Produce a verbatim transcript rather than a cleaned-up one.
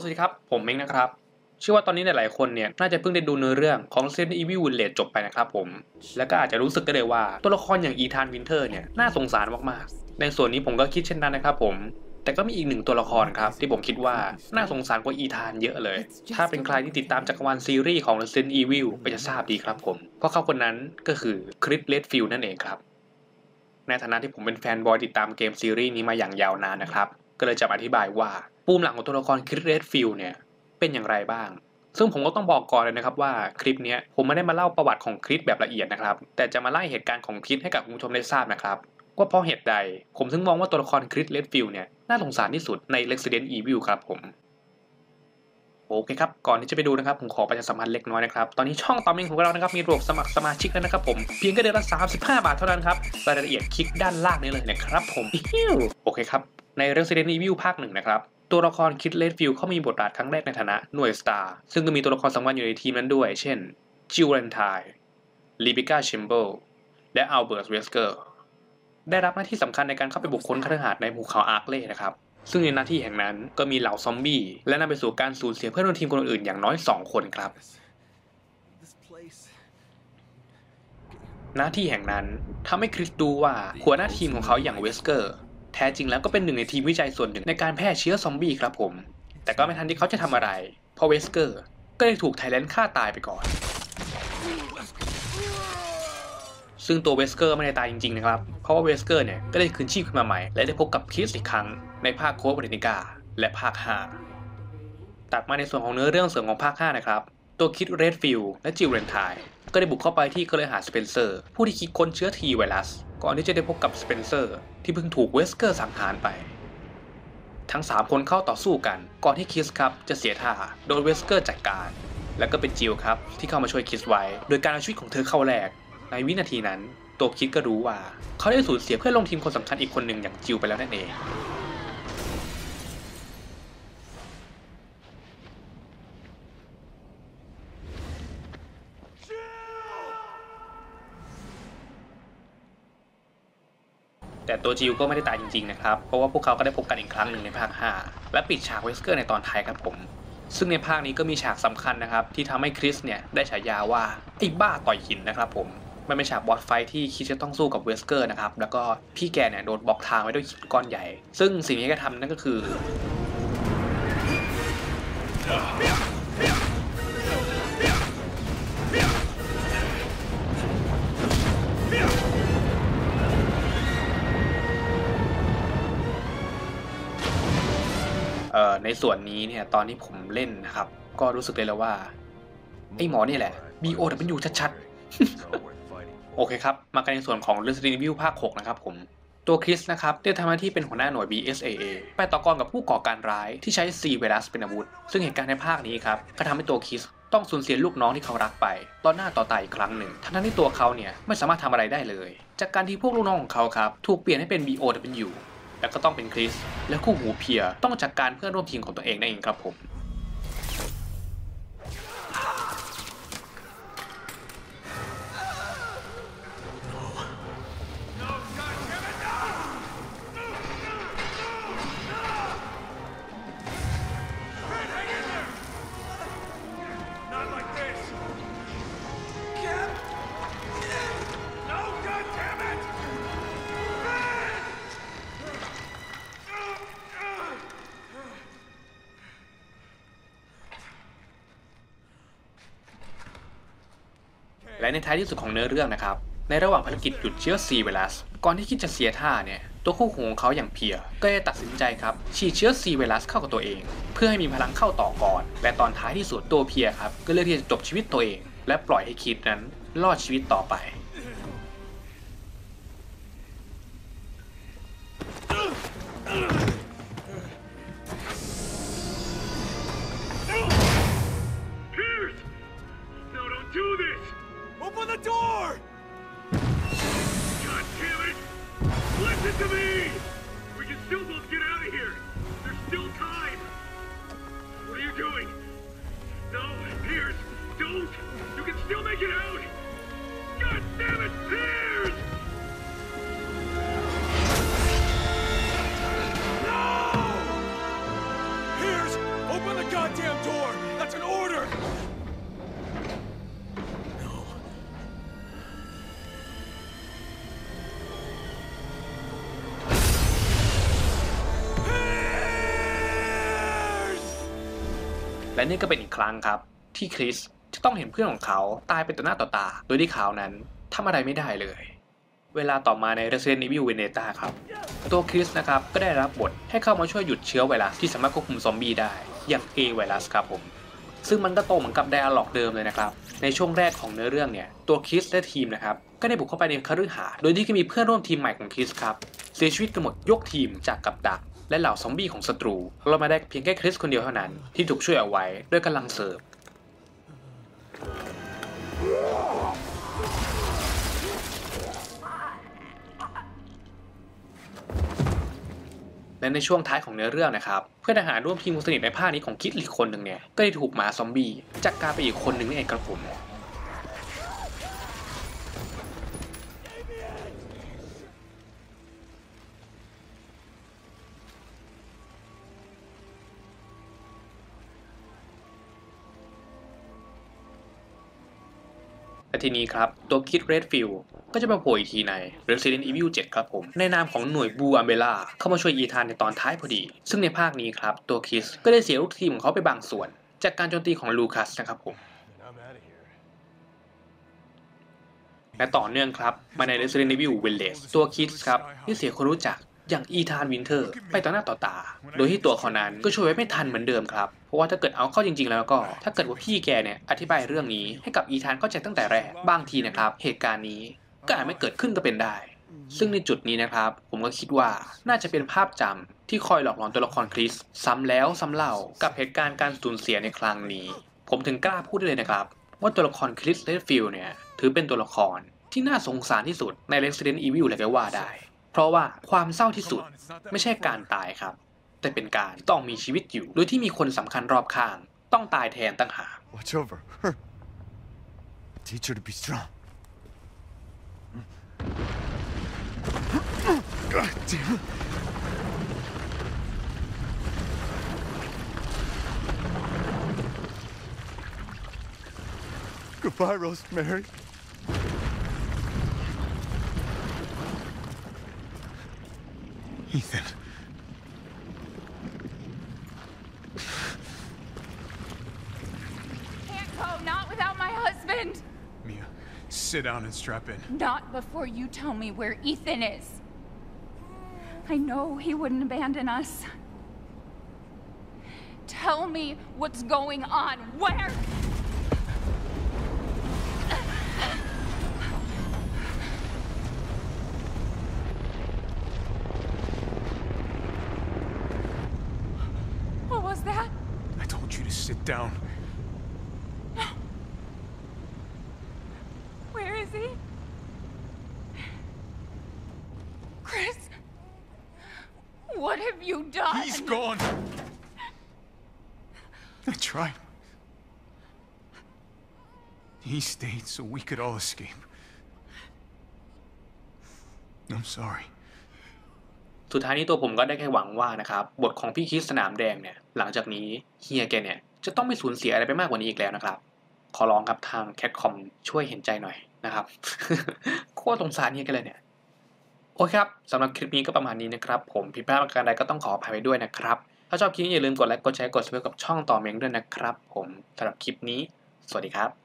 สวัสดีครับผมเม้งนะครับเชื่อว่าตอนนี้หลายๆคนเนี่ยน่าจะเพิ่งได้ดูเนื้อเรื่องของ Resident Evil Village จบไปนะครับผมและก็อาจจะรู้สึกได้เลยว่าตัวละครอย่างอีธานวินเทอร์เนี่ยน่าสงสารมากๆในส่วนนี้ผมก็คิดเช่นนั้นนะครับผมแต่ก็มีอีกหนึ่งตัวละครครับที่ผมคิดว่าน่าสงสารกว่าอีธานเยอะเลยถ้าเป็นใครที่ติดตามจักรวาลซีรีส์ของ Resident Evil ก็จะทราบดีครับผมเพราะเขาคนนั้นก็คือคริส เรดฟิลด์นั่นเองครับในฐานะที่ผมเป็นแฟนบอยติดตามเกมซีรีส์นี้มาอย่างยาวนานนะครับก็เลยจะมาอธิบายว่าปูมหลังของตัวละครคริส เรดฟิลด์เนี่ยเป็นอย่างไรบ้างซึ่งผมก็ต้องบอกก่อนเลยนะครับว่าคลิปนี้ผมไม่ได้มาเล่าประวัติของคริสแบบละเอียดนะครับแต่จะมาไล่เหตุการณ์ของคริสให้กับคุณผู้ชมได้ทราบนะครับว่าเพราะเหตุใดผมถึงมองว่าตัวละครคริส เรดฟิลด์เนี่ยน่าสงสารที่สุดใน Resident Evil ครับผมโอเคครับก่อนที่จะไปดูนะครับผมขอประชาสัมพันธ์เล็กน้อยนะครับตอนนี้ช่องตอมเองของเรานะครับมีระบบสมัครสมาชิกแล้วนะครับผมเพียงแค่เดือนละสามสิบห้าบาทเท่านั้นครับรายละเอียดคลิกด้านล่างนี้เลยนะครับผมโอเคครับใน Resident Evil ภาคหนึ่งนะครับตัวละครคริส เรดฟิลด์เขามีบทบาทครั้งแรกในฐานะหน่วยสตาร์ซึ่งก็มีตัวละครสำคัญอยู่ในทีมนั้นด้วยเช่นจิลเลนไทน์ลิบิก้าแชมเบลและอัลเบิร์ต เวสเกอร์ได้รับหน้าที่สำคัญในการเข้าไปบุกค้นคฤหาสน์ในภูเขาอาร์คเล่นะครับซึ่งในหน้าที่แห่งนั้นก็มีเหล่าซอมบี้และนำไปสู่การสูญเสียเพื่อนร่วมทีมคนอื่นอย่างน้อยสองคนครับหน้าที่แห่งนั้นทำให้คริสดูว่าหัวหน้าทีมของเขาอย่างเวสเกอร์แท้จริงแล้วก็เป็นหนึ่งในทีมวิจัยส่วนหนึ่งในการแพร่เชื้อซอมบี้ครับผมแต่ก็ไม่ทันที่เขาจะทำอะไรเพราะเวสเกอร์ก็ได้ถูกไทแลนด์ฆ่าตายไปก่อนซึ่งตัวเวสเกอร์ไม่ได้ตายจริงๆนะครับเพราะว่าเวสเกอร์เนี่ยก็ได้คืนชีพขึ้นมาใหม่และได้พบกับคริสอีกครั้งในภาคโค้ดบรินิกาและภาคห้าตัดมาในส่วนของเนื้อเรื่องเสริมของภาคห้านะครับตัวคริส เรดฟิลด์และจิลเลนไทน์ก็ได้บุกเข้าไปที่คฤหาสน์สเปนเซอร์ผู้ที่คิดค้นเชื้อทีไวรัสก่อนที่จะได้พบกับสเปนเซอร์ที่เพิ่งถูกเวสเกอร์สังหารไปทั้งสามคนเข้าต่อสู้กันก่อนที่คริสครับจะเสียท่าโดนเวสเกอร์จัดการและก็เป็นจิลครับที่เข้ามาช่วยคริสไว้โดยการเอาชีวิตของเธอเข้าแลกในวินาทีนั้นตัวคริสก็รู้ว่าเขาได้สูญเสียเพื่อนร่วมทีมคนสำคัญอีกคนหนึ่งอย่างจิลไปแล้วนั่นเองแต่ตัวจิลก็ไม่ได้ตายจริงๆนะครับเพราะว่าพวกเขาก็ได้พบกันอีกครั้งหนึ่งในภาคห้าและปิดฉากเวสเกอร์ในตอนท้ายครับผมซึ่งในภาคนี้ก็มีฉากสำคัญนะครับที่ทำให้คริสเนี่ยได้ฉายาว่าไอ้บ้าต่อยหินนะครับผมมันเป็นฉากบอสไฟท์ที่คริสจะต้องสู้กับเวสเกอร์นะครับแล้วก็พี่แกเนี่ยโดนบล็อกทางไว้ด้วยหินก้อนใหญ่ซึ่งสิ่งที่แกทำนั่นก็คือเอ่อในส่วนนี้เนี่ยตอนที่ผมเล่นนะครับก็รู้สึกเลยแล้วว่าไอ้หมอนี่แหละ บี โอ ดับเบิลยู ชัดๆโอเคครับมากันในส่วนของ Resident Evil ภาคหกนะครับผมตัวคริสนะครับได้ทำหน้าที่เป็นหัวหน้าหน่วย บี เอส เอ เอ ไปต่อกรกับผู้ก่อการร้ายที่ใช้ C ไวรัสเป็นอาวุธซึ่งเหตุการณ์ในภาคนี้ครับก็ทำให้ตัวคริสต้องสูญเสียลูกน้องที่เขารักไปต่อหน้าต่อตาอีกครั้งหนึ่งทั้งที่ตัวเขาเนี่ยไม่สามารถทำอะไรได้เลยจากการที่พวกลูกน้องของเขาครับถูกเปลี่ยนให้เป็น บี โอ ดับเบิลยู แล้วก็ต้องเป็นคริสและคู่หูเพียร์ต้องจัดการเพื่อนร่วมทีมของตัวเองนั่นเองครับผมและในท้ายที่สุดของเนื้อเรื่องนะครับในระหว่างภารกิจหยุดเชื้อ C ไวรัสก่อนที่คิดจะเสียท่าเนี่ยตัวคู่หูของเขาอย่างเพียร์ก็ได้ตัดสินใจครับฉีดเชื้อ C ไวรัสเข้ากับตัวเองเพื่อให้มีพลังเข้าต่อก่อนและตอนท้ายที่สุดตัวเพียร์ครับก็เลือกที่จะจบชีวิตตัวเองและปล่อยให้คิดนั้นรอดชีวิตต่อไป Open the door! God damn it! Listen to me! We can still both get out of here! There's still time! What are you doing? No, Pierce! Don't! You can still make it out! God damn it, Pierce! No! Pierce, open the gun! และนี่ก็เป็นอีกครั้งครับที่คริสจะต้องเห็นเพื่อนของเขาตายไปต่อหน้าต่อตาโดยที่เขานั้นทำอะไรไม่ได้เลยเวลาต่อมาใน Resident Evil Vendetta ครับตัวคริสนะครับก็ได้รับบทให้เข้ามาช่วยหยุดเชื้อไวรัสที่สามารถควบคุมซอมบี้ได้อย่าง A ไวรัสครับผมซึ่งมันก็ตรงเหมือนกับไดอะล็อกเดิมเลยนะครับในช่วงแรกของเนื้อเรื่องเนี่ยตัวคริสและทีมนะครับก็ได้บุกเข้าไปในคฤหาสน์โดยที่ก็มีเพื่อนร่วมทีมใหม่ของคริสครับเสียชีวิตกันหมดยกทีมจากกับดักและเหล่าซอมบี้ของศัตรูเรามาได้เพียงแค่คริสคนเดียวเท่านั้นที่ถูกช่วยเอาไว้ด้วยกำลังเสริมและในช่วงท้ายของเนื้อเรื่องนะครับเพื่อนทหารร่วมทีมคนสนิทในภาคนี้ของคิดอีกคนหนึ่งเนี่ยก็ได้ถูกหมาซอมบี้จัดการไปอีกคนหนึ่งนี่เองครับผมและทีนี้ครับตัวคิดเรดฟิลด์ก็จะมาโผล่อีกทีใน Resident Evil เจ็ดครับผมในนามของหน่วยบูอัมเบล่าเข้ามาช่วยอีธานในตอนท้ายพอดีซึ่งในภาคนี้ครับตัวคิสก็ได้เสียลูกทีมของเขาไปบางส่วนจากการโจมตีของลูคัสนะครับผมและต่อเนื่องครับมาใน Resident Evil Village ตัวคิสครับที่เสียคนรู้จักอย่างอีธานวินเทอร์ไปต่อหน้าต่อตาโดยที่ตัวเขานั้นก็ช่วยไว้ไม่ทันเหมือนเดิมครับเพราะว่าถ้าเกิดเอาเข้าจริงๆแล้วก็ถ้าเกิดว่าพี่แกเนี่ยอธิบายเรื่องนี้ให้กับอีธานเข้าใจตั้งแต่แรกบางทีนะครับเหตุการณ์นี้ก็อาจไม่เกิดขึ้นก็เป็นได้ซึ่งในจุดนี้นะครับผมก็คิดว่าน่าจะเป็นภาพจำที่คอยหลอกหลอนตัวละครคริสซ้ำแล้วซ้ำเล่ากับเหตุการณ์การสูญเสียในครั้งนี้ผมถึงกล้าพูดได้เลยนะครับว่าตัวละครคริส เรดฟิลด์เนี่ยถือเป็นตัวละครที่น่าสงสารที่สุดใน Resident Evil เลยก็ว่าได้เพราะว่าความเศร้าที่สุดไม่ใช่การตายครับแต่เป็นการต้องมีชีวิตอยู่โดยที่มีคนสำคัญรอบข้างต้องตายแทนต่างหาก Watch over her. Teach her to be strong. God damn it. Goodbye, Rosemary. Ethan. Can't go, not without my husband. Mia, sit down and strap in. Not before you tell me where Ethan is. I know he wouldn't abandon us. Tell me what's going on. Where? What was that? I told you to sit down. Where is he? Chris? What have you done? He's gone. I tried. He stayed so we could all escape. I'm sorry. สุดท้ายนี้ตัวผมก็ได้แค่หวังว่านะครับบทของพี่คริสสนามแดงเนี่ยหลังจากนี้เฮียแกเนี่ยจะต้องไม่สูญเสียอะไรไปมากกว่านี้อีกแล้วนะครับขอร้องครับทางแคทคอมช่วยเห็นใจหน่อยนะครับ โคตรสงสารเฮียกันเลยเนี่ยโอเคครับสำหรับคลิปนี้ก็ประมาณนี้นะครับผมผิดพลาดประการใดก็ต้องขออภัยไว้ด้วยนะครับถ้าชอบคลิปนี้อย่าลืมกดไลค์กดแชร์กดซับสไครบ์กับช่องต่อเมงด้วยนะครับผมสำหรับคลิปนี้สวัสดีครับ